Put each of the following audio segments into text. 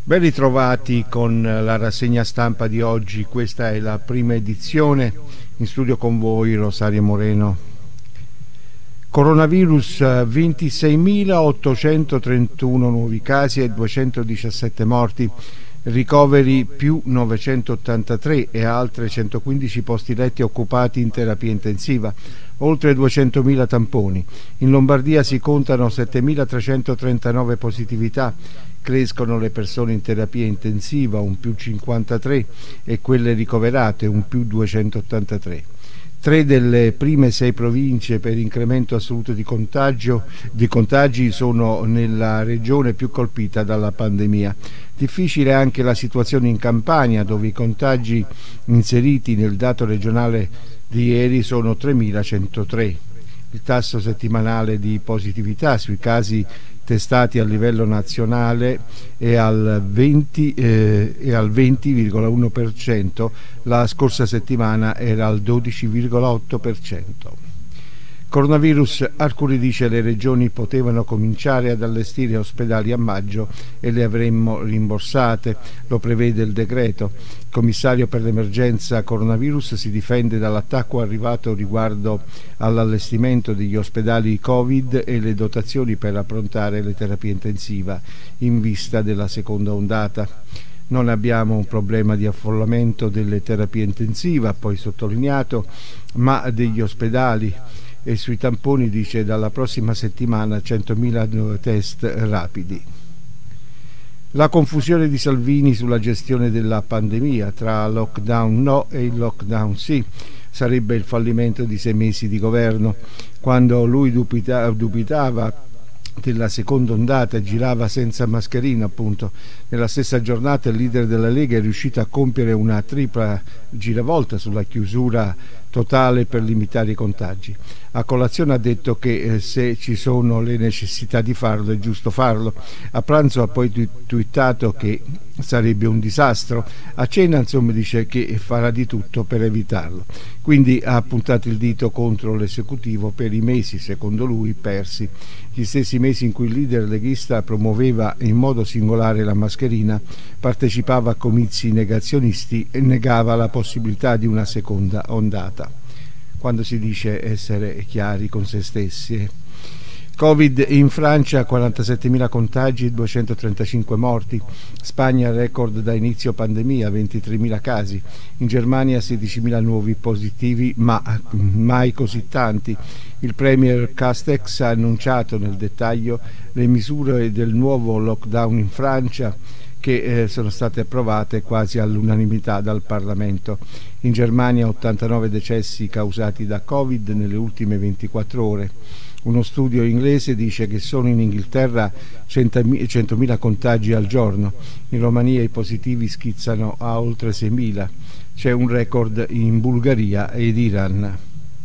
Ben ritrovati con la rassegna stampa di oggi, questa è la prima edizione, in studio con voi Rosario Moreno. Coronavirus, 26.831 nuovi casi e 217 morti, ricoveri più 983 e altre 115 posti letti occupati in terapia intensiva, oltre 200.000 tamponi. In Lombardia si contano 7.339 positività, crescono le persone in terapia intensiva, un più 53, e quelle ricoverate, un più 283. 3 delle prime 6 province per incremento assoluto di contagi sono nella regione più colpita dalla pandemia. Difficile anche la situazione in Campania, dove i contagi inseriti nel dato regionale di ieri sono 3.103. Il tasso settimanale di positività sui casi testati a livello nazionale è al 20,1%, la scorsa settimana era al 12,8%. Coronavirus, Arcuri dice le regioni potevano cominciare ad allestire ospedali a maggio e le avremmo rimborsate, lo prevede il decreto. Il commissario per l'emergenza coronavirus si difende dall'attacco arrivato riguardo all'allestimento degli ospedali Covid e le dotazioni per approntare le terapie intensive in vista della seconda ondata. Non abbiamo un problema di affollamento delle terapie intensive, ha poi sottolineato, ma degli ospedali. E sui tamponi dice dalla prossima settimana 100.000 test rapidi. La confusione di Salvini sulla gestione della pandemia, tra lockdown no e il lockdown sì, sarebbe il fallimento di 6 mesi di governo. Quando lui dubitava della seconda ondata e girava senza mascherina, appunto, nella stessa giornata il leader della Lega è riuscito a compiere una tripla giravolta sulla chiusura totale per limitare i contagi. A colazione ha detto che se ci sono le necessità di farlo è giusto farlo. A pranzo ha poi twittato che sarebbe un disastro. A cena, insomma, dice che farà di tutto per evitarlo. Quindi ha puntato il dito contro l'esecutivo per i mesi, secondo lui, persi. Gli stessi mesi in cui il leader leghista promuoveva in modo singolare la mascherina, partecipava a comizi negazionisti e negava la possibilità di una seconda ondata. Quando si dice essere chiari con se stessi. Covid in Francia, 47.000 contagi, 235 morti. Spagna record da inizio pandemia, 23.000 casi. In Germania 16.000 nuovi positivi, ma mai così tanti. Il premier Castex ha annunciato nel dettaglio le misure del nuovo lockdown in Francia, che sono state approvate quasi all'unanimità dal Parlamento. In Germania 89 decessi causati da Covid nelle ultime 24 ore. Uno studio inglese dice che solo in Inghilterra 100.000 contagi al giorno. In Romania i positivi schizzano a oltre 6.000. C'è un record in Bulgaria ed Iran.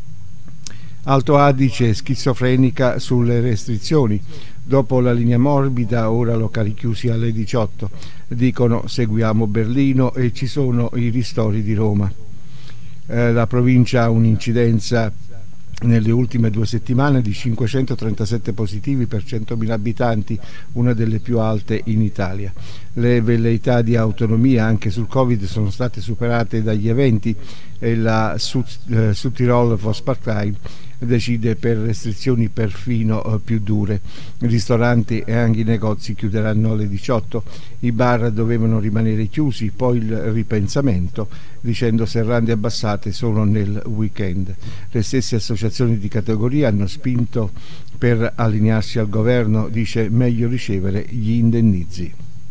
Alto Adige schizofrenica sulle restrizioni. Dopo la linea morbida, ora locali chiusi alle 18. Dicono seguiamo Berlino e ci sono i ristori di Roma. La provincia ha un'incidenza nelle ultime 2 settimane di 537 positivi per 100.000 abitanti, una delle più alte in Italia. Le velleità di autonomia anche sul Covid sono state superate dagli eventi e la Südtirol Volkspartei decide per restrizioni perfino più dure. I ristoranti e anche i negozi chiuderanno alle 18, i bar dovevano rimanere chiusi, poi il ripensamento, dicendo serrande abbassate solo nel weekend. Le stesse associazioni di categoria hanno spinto per allinearsi al governo, dice meglio ricevere gli indennizi.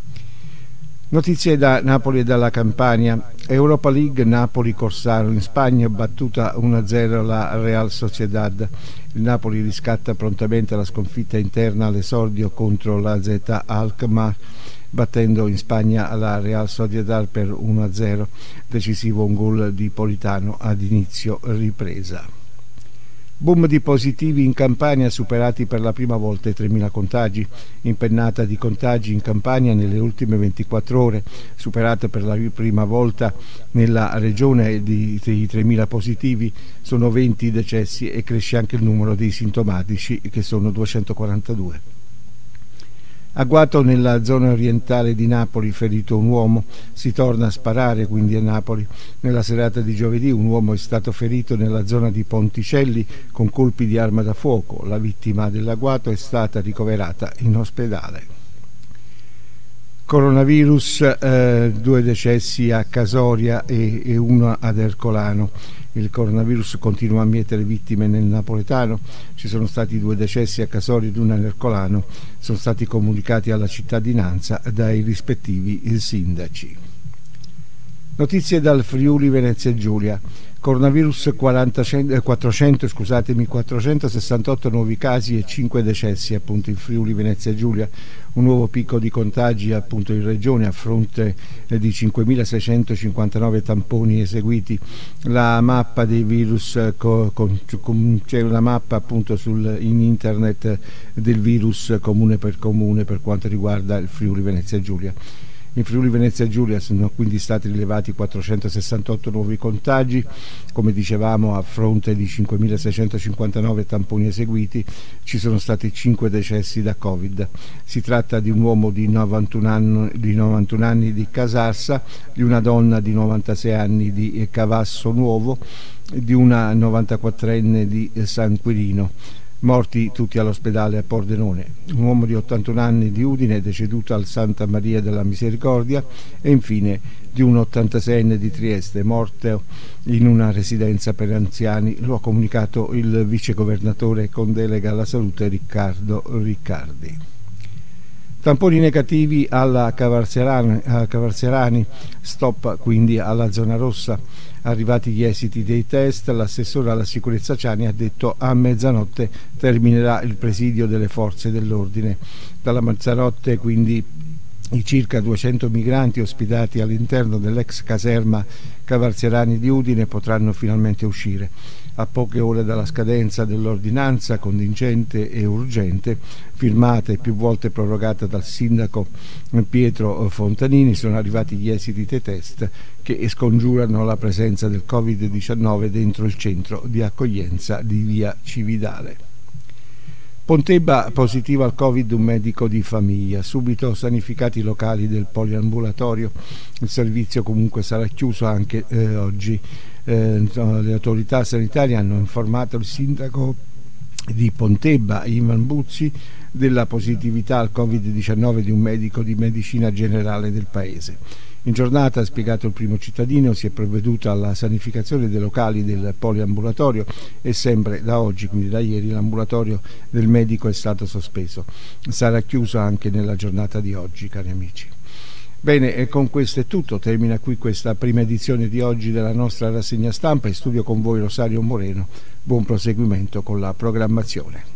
Notizie da Napoli e dalla Campania. Europa League, Napoli-Corsaro in Spagna, battuta 1-0 la Real Sociedad. Il Napoli riscatta prontamente la sconfitta interna all'esordio contro la AZ Alkmaar, battendo in Spagna la Real Sociedad per 1-0, decisivo un gol di Politano ad inizio ripresa. Boom di positivi in Campania, superati per la prima volta i 3.000 contagi. Impennata di contagi in Campania nelle ultime 24 ore, superata per la prima volta nella regione di 3.000 positivi, sono 20 decessi e cresce anche il numero dei sintomatici, che sono 242. Agguato nella zona orientale di Napoli, ferito un uomo, si torna a sparare quindi a Napoli. Nella serata di giovedì un uomo è stato ferito nella zona di Ponticelli con colpi di arma da fuoco. La vittima dell'agguato è stata ricoverata in ospedale. Coronavirus, 2 decessi a Casoria e 1 ad Ercolano. Il coronavirus continua a mietere vittime nel napoletano. Ci sono stati 2 decessi a Casoria ed 1 a Ercolano. Sono stati comunicati alla cittadinanza dai rispettivi sindaci. Notizie dal Friuli Venezia Giulia. Coronavirus 468 nuovi casi e 5 decessi appunto in Friuli Venezia Giulia, un nuovo picco di contagi appunto in regione a fronte di 5.659 tamponi eseguiti. La mappa dei virus, c'è una mappa appunto in internet del virus comune per quanto riguarda il Friuli Venezia Giulia. In Friuli Venezia Giulia sono quindi stati rilevati 468 nuovi contagi, come dicevamo a fronte di 5.659 tamponi eseguiti. Ci sono stati 5 decessi da Covid. Si tratta di un uomo di 91 anni di Casarsa, di una donna di 96 anni di Cavasso Nuovo, di una 94enne di San Quirino. Morti tutti all'ospedale a Pordenone. Un uomo di 81 anni di Udine deceduto al Santa Maria della Misericordia e infine di un 86enne di Trieste morto in una residenza per anziani. Lo ha comunicato il vicegovernatore con delega alla salute Riccardo Riccardi. Tamponi negativi alla Cavarzerani, stop quindi alla zona rossa. Arrivati gli esiti dei test, l'assessore alla sicurezza Ciani ha detto a mezzanotte terminerà il presidio delle forze dell'ordine. Dalla mezzanotte quindi i circa 200 migranti ospitati all'interno dell'ex caserma Cavarzerani di Udine potranno finalmente uscire. A poche ore dalla scadenza dell'ordinanza contingente e urgente, firmata e più volte prorogata dal sindaco Pietro Fontanini, sono arrivati gli esiti dei test che scongiurano la presenza del Covid-19 dentro il centro di accoglienza di via Cividale. Pontebba positivo al Covid un medico di famiglia, subito sanificati i locali del poliambulatorio, il servizio comunque sarà chiuso anche oggi. Le autorità sanitarie hanno informato il sindaco di Pontebba, Ivan Buzzi, della positività al Covid-19 di un medico di medicina generale del paese. In giornata, ha spiegato il primo cittadino, si è provveduto alla sanificazione dei locali del poliambulatorio e sempre da oggi, quindi da ieri, l'ambulatorio del medico è stato sospeso. Sarà chiuso anche nella giornata di oggi, cari amici. Bene, e con questo è tutto. Termina qui questa prima edizione di oggi della nostra rassegna stampa. In studio con voi Rosario Moreno. Buon proseguimento con la programmazione.